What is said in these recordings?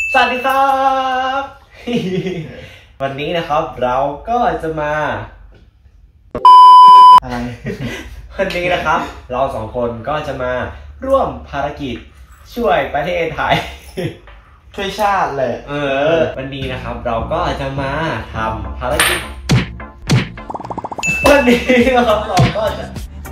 สวัสดีครับ วันนี้นะครับเราก็จะมาอะไรวันนี้นะครับเราสองคนก็จะมาร่วมภารกิจช่วยประเทศไทยช่วยชาติเลยวันนี้นะครับเราก็จะมาทำภารกิจวันนี้นะครับเราก็จะ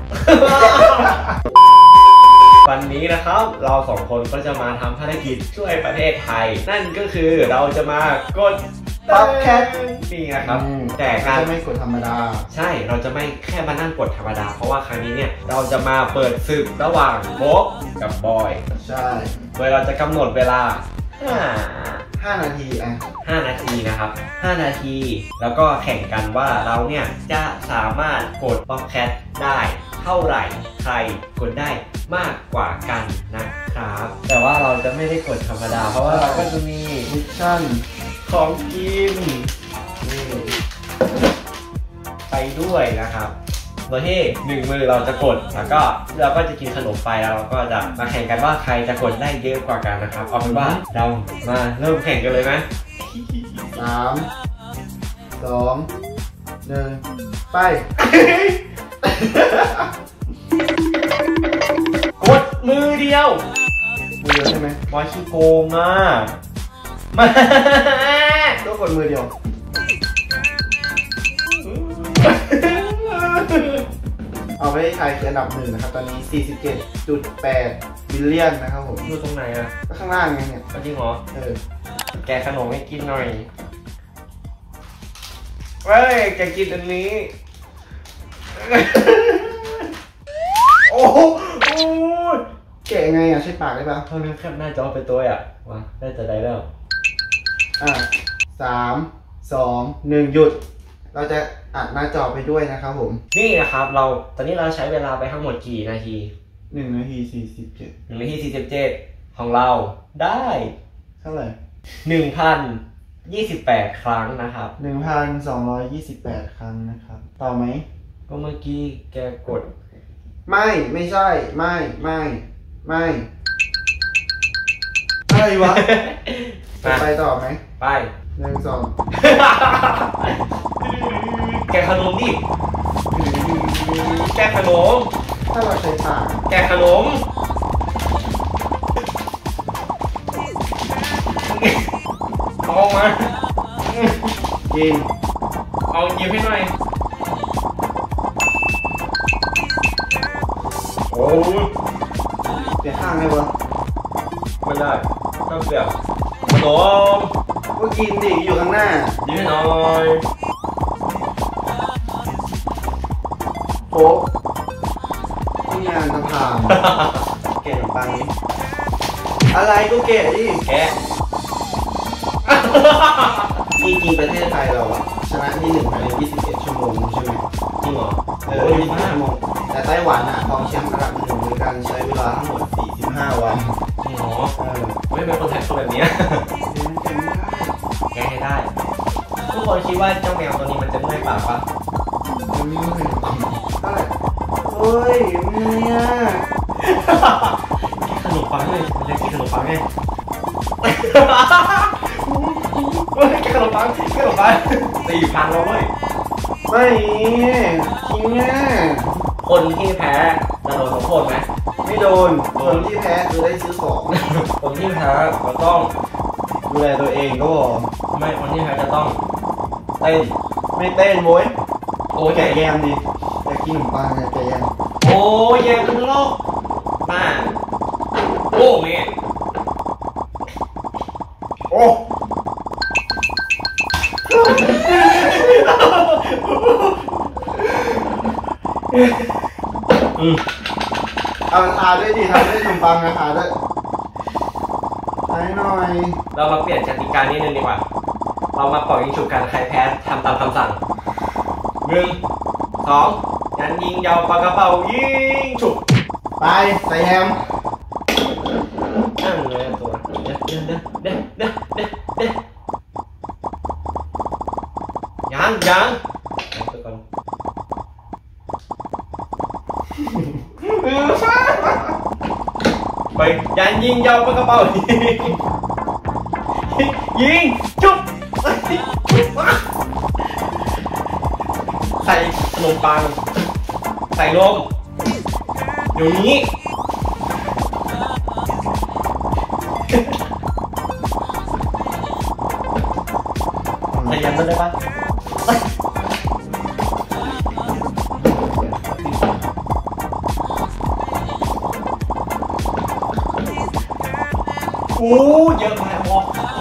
วันนี้นะครับเราสองคนก็จะมาทำภารกิจช่วยประเทศไทยนั่นก็คือเราจะมากดป๊อปแคทนี่นะครับแต่การไม่กดธรรมดาใช่เราจะไม่แค่มานั่งกดธรรมดาเพราะว่าครั้งนี้เนี่ยเราจะมาเปิดศึกระหว่างโบ๊กกับบอยใช่โดยเราจะกำหนดเวลา 5 นาที 5 นาทีนะครับ5 นาทีแล้วก็แข่งกันว่าเราเนี่ยจะสามารถกดป๊อปแคทได้เท่าไหร่ใครกดได้มากกว่ากันนะครับแต่ว่าเราจะไม่ได้กดธรรมดาเพราะว่าเราก็จะมีมิชชั่นของกินไปด้วยนะครับโดยที่1 มือเราจะกดแล้วก็เราก็จะกินขนมไปแล้วเราก็จะมาแข่งกันว่าใครจะกดได้เยอะกว่ากันนะครับเอาเป็นว่าเรามาเริ่มแข่งกันเลยไหม 3 2 1ไปกดมือเดียวใช่ไหมบอยขี้โกงอ่ะมาก็กดมือเดียวเอาไปไทยคืออันดับ1นะครับตอนนี้ 47.8 บิลเลียนนะครับผมอยู่ตรงไหนอ่ะก็ข้างล่างไงเนี่ยจริงเหรอแกขนมให้กินหน่อยเว้ยแกกินอันนี้โอ้โหแกะไงอ่ะใช้ปากได้ปะเท่านี้แคบหน้าจอไปตัวอ่ะว้าได้จะได้แล้ว 3 2 1หยุดเราจะอัดหน้าจอไปด้วยนะครับผมนี่นะครับตอนนี้เราใช้เวลาไปทั้งหมดกี่นาที 1 นาที 47 1 นาที 47ของเราได้เท่าไหร่ 1,028 ครั้งนะครับ 1,228 ครั้งนะครับต่อไหมก็เมื่อกี้แกกดไม่ใช่ไม่อะไรวะไปต่อไหมไป 1 2 แกขนมดิแกขนมถ้าเราใช้ปากแกขนมเอามากินเอาหยิบให้หน่อยโอ้ยเปลี่ยนข้างได้ปะไม่ได้ต้องเปลี่ยนขนมก็กินดิอยู่ข้างหน้ายืนหน่อยโป๊ะที่งานจะผ่านแกะขนมปังนี้อะไรก็แกะดิแกะจริงประเทศไทยเราอะชนะที่1ภายใน21 ชั่วโมงใช่ไหมจริงเหรอ 25 ชั่วโมงแต่ไต้หวันอะครองแชมป์อันดับ1ด้วยการใช้เวลาทั้งหมด45 วันจริงเหรอไม่เป็นคนไทยคนแบบนี้แกให้ได้ทุกคนคิดว่าเจ้าแมวตัวนี้มันจะเมื่อยปากปะมันไม่เมื่อยเท่าไหร่เฮ้ยเมื่อยขนมปังเลยมันจะกินขนมปังไงขนมปัง4,000แล้วเว้ยไม่จริงอ่ะคนที่แพ้จะโดนลงโทษไหมไม่โดนคนที่แพ้คือได้ซื้อของคนที่แพ้ก็ต้องดูแลตัวเองก็ไม่คนที่แพ้จะต้องเต้นไม่เต้นโว้ยโอ้ยแกะแยมดิอยากกินขนมปังแกะแยมโอ้ยแยมขึ้นโลกมาโอ้เงี้ยโอ้เอาทาด้วยดิทาด้วยขนมปังนะทาด้วยให้หน่อยเรามาเปลี่ยนกติกานิดนึงดีกว่าเรามาปล่อยยิงฉุกกันใครแพ้ทำตามคำสั่ง1 2ยันยิงยาวปากกระเป๋ายิงฉุกไปใส่แฮมนั่งเลยตัวเด้ยังไปยันยิงยาวปากกระเป๋ายิงจุ๊บใส่ขนมปังใส่ลมเดี๋ยวนี้ใส่ยันมันได้ปะโอ้เยอะมากออก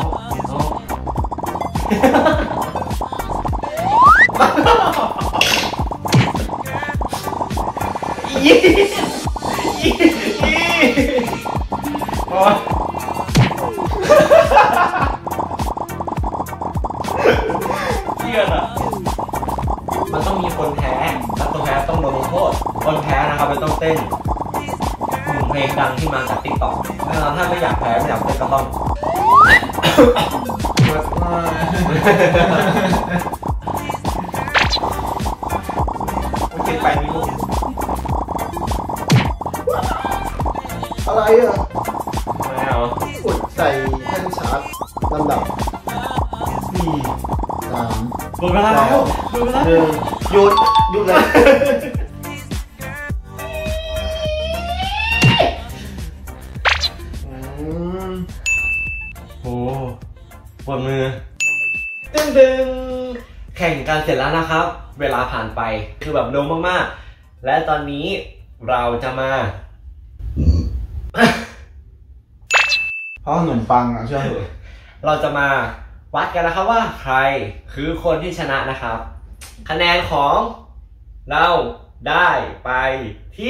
เชี่ยอ่ะมันต้องมีคนแพ้แล้วคนแพ้ต้องโดนลงโทษคนแพ้นะครับมันต้องเต้นเพลงดังที่มาจาก TikTok แล้วถ้าไม่อยากแพ้ไม่อยากเต้นก็ต้องเก็บไปมีลูกอะไรอ่ะไม่เอากดใส่แท่นชาร์จลำดับ4 3 หมดเวลาแล้วหมดเวลาหยุดเลยโอ้ปวดมือดึงแข่งกันเสร็จแล้วนะครับเวลาผ่านไปคือแบบเร็วมากๆและตอนนี้เราจะมาเพราะขนมปังอ่ะเชื่อเถอะเราจะมาวัดกันนะครับว่าใครคือคนที่ชนะนะครับคะแนนของเราได้ไปที่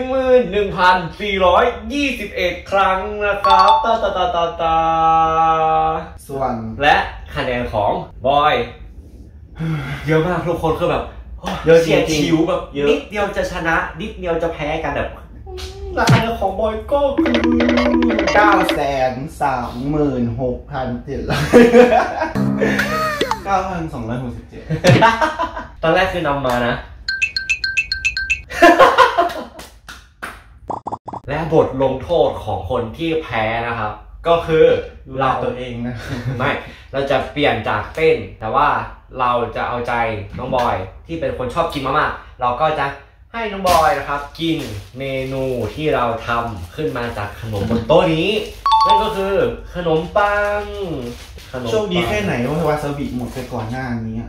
11,421 ครั้งนะครับตาส่วนและคะแนนของบอยเยอะมากทุกคนคือแบบเยอะเฉียดฉิวแบบนิดเดียวจะชนะนิดเดียวจะแพ้กันแบบราคาของบอยก็คือ 936,700 ตอนแรกคือนำมานะและบทลงโทษของคนที่แพ้นะครับก็คือเราตัวเองนะไม่เราจะเปลี่ยนจากเต้นแต่ว่าเราจะเอาใจน้องบอยที่เป็นคนชอบกินมากๆเราก็จะให้น้องบอยนะครับกินเมนูที่เราทำขึ้นมาจากขนมบนโต๊ะนี้นั่นก็คือขนมปังโชคดีแค่ไหนว่าวาซาบิหมดไปก่อนหน้านี้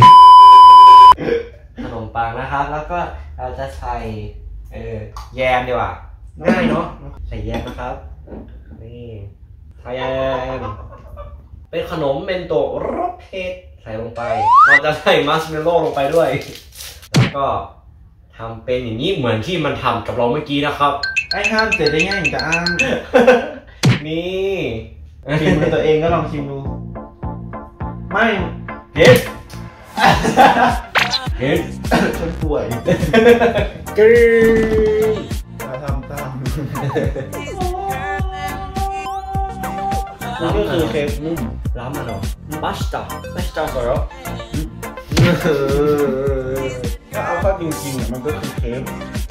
ขนมปังนะครับแล้วก็เราจะใส่แยมดีกว่าง่ายเนาะใส่แยมนะครับนี่ใส่แยมเป็นขนมเบนโตะรสเผ็ดใส่ลงไปเราจะใส่มัชเมลโล่ลงไปด้วยแล้วก็ทำเป็นอย่างนี้เหมือนที่มันทำกับเราเมื่อกี้นะครับไอ้ห้ามเสร็จได้ง่ายอย่างจะอ้างนี่ชิมมือตัวเองก็ลองชิมดูไม่เผ็ดฉันป่วยกรี๊ดมาทำตามนี่ก็คือเค้กนุ่มร้านมันเหรอมัสตาร์สวยเหรอถ้าเอาเข้าจริงๆมันก็คือเค้ก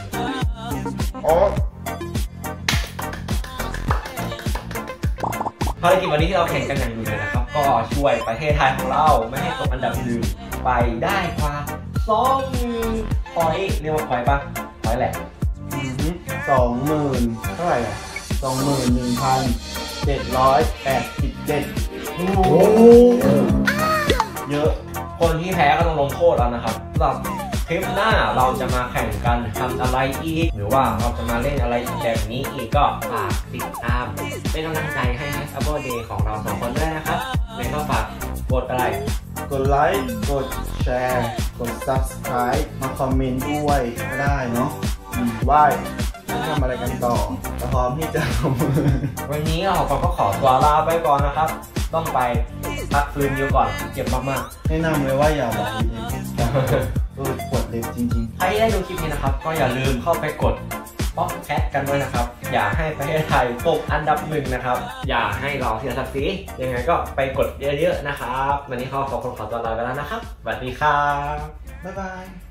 ภารกิจวันนี้ที่เราแข่งกันอย่างดุเดือดนะครับก็ช่วยประเทศไทยของเราไม่ให้ตกอันดับหนึ่งไปได้กว่า2,000 พอยต์เรียกว่าพอยต์ปะพอยต์แหละ 20,000เท่าไหร่อะ21,787โอ้โหเยอะคนที่แพ้ก็ต้องลงโทษแล้วนะครับสำหรับคลิปหน้าเราจะมาแข่งกันทำอะไรอีกหรือว่าเราจะมาเล่นอะไรแบบนี้อีกก็ฝากติดตามเป็นกำลังใจให้ Apple Day ของเรา2 คนด้วยนะครับแล้วก็ฝากกดอะไรกดไลค์กดแชร์กด Subscribe มาคอมเมนต์ด้วยก็ได้เนาะว่าจะทำอะไรกันต่อพร้อมที่จะวันนี้เราก็ขอตัวลาไปก่อนนะครับต้องไปพักฟื้นอยู่ก่อนเจ็บมากๆแนะนำเลยว่าอย่าแบบปวดเล็บจริงๆใครได้ดูคลิปนี้นะครับก็อย่าลืมเข้าไปกดป๊อปแคทกันด้วยนะครับอย่าให้ประเทศไทยตกอันดับ1นะครับอย่าให้เราเสียศักดิ์ศรียังไงก็ไปกดเยอะๆนะครับวันนี้ขอตัวลาไปแล้วนะครับสวัสดีครับบ๊ายบาย